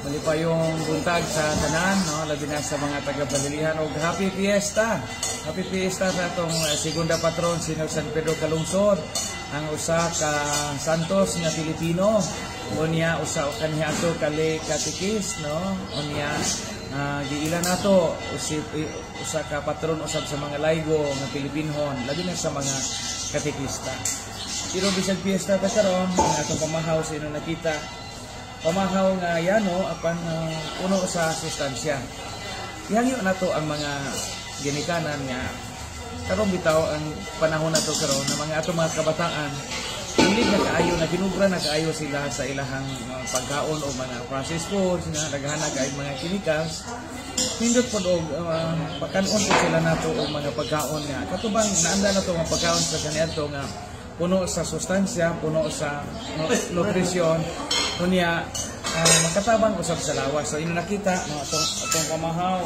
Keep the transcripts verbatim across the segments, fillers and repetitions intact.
Mali pa yung buntag sa tanan, no? Labi na sa mga taga-Balilihan. O happy fiesta! Happy fiesta sa itong uh, segunda patron, sinag San Pedro Calungsod. Ang usa ka santos nga Pilipino. O niya, usa o kaniya ato kali katikis, no? O niya, uh, giilan nato usip, usa ka patron usab sa mga laygo nga Pilipinhon. Labi na sa mga katikista. Pero bisag fiesta ta karon, ang atong pamahaw sa ino nakita. Pamahaw nga yano apan uh, puno sa sustansya. Ihangyo na to ang mga ginikanan nga karon bitaw ang panahon nato karon na mga atong mga kabataan hindi na kaayo na ginubra na kaayo sila sa ilahang uh, pagkaon o mga processed foods nga naghahanap kay mga chemicals. Pindot pod og uh, pagkaon po sila nato og mga pagkaon nga katubang naanda na to mga pagkaon sa kaniadto nga puno sa sustansya, puno sa nutrisyon, kunya uh, makatabang usab sa lawas. So ino nakita no atong atong pamahaw.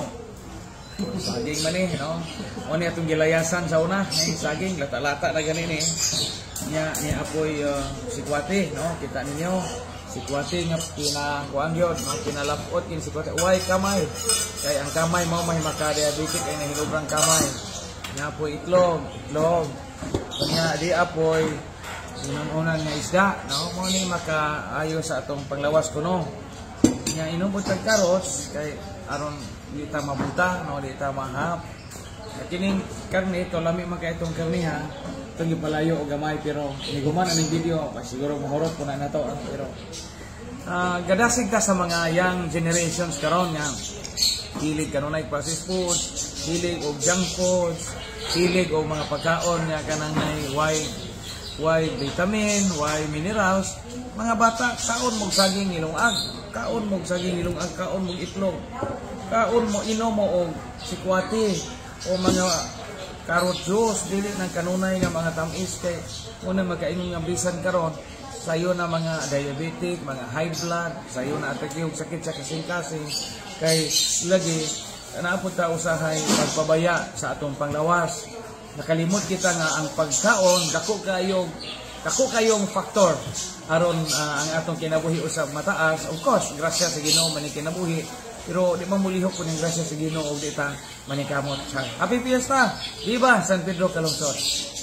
Saging man eh, no. Oni atong gilayasan sa una, eh, saging lata-lata na gani ni. Nya ni apoy uh, sikwate, no. Kita ninyo sikwate nga pinakuan gyud, no? Pinalapot kin sikwate. Uy kamay. Kay ang kamay mao may maka-diabetic ay nahinubrang kamay. Nya apoy itlog, itlog. Kanya di apoy inunan nga isda, no? Mo ni makaayo sa atong panglawas kuno. Nya inubot tag karots kay aron di ta mabuta, no? Di ta mahap. Kining karne ito lami man kay itong karne ha. Itong gipalayo og gamay pero niguman aning video pa siguro mahurot po na nato pero uh, gadasig ta sa mga young generations karon nga hilig kanunay processed foods, hilig og junk foods, hilig o mga pagkaon nga kanang wide wide vitamin, wide minerals. Mga bata kaon mog saging ilungag, kaon mog saging ilungag, kaon mog itlog, kaon mo inom mo og sikwate o mga carrot juice dili nang kanunay nga mga tamis kay una magkainom nga bisan karon sayo na mga diabetic, mga high blood, sayo na atake og sakit sa kasing-kasing kay lagi naapod ta usahay pagpabaya sa atong panglawas. Nakalimot kita nga ang pagkaon dako kayong dako kayong faktor aron uh, ang atong kinabuhi usab mataas. Of course, grasya sa Ginoo man ni kinabuhi, pero di man mulihok kun grasya sa Ginoo og di ta manikamot. Happy Fiesta! Viva San Pedro Calungsod!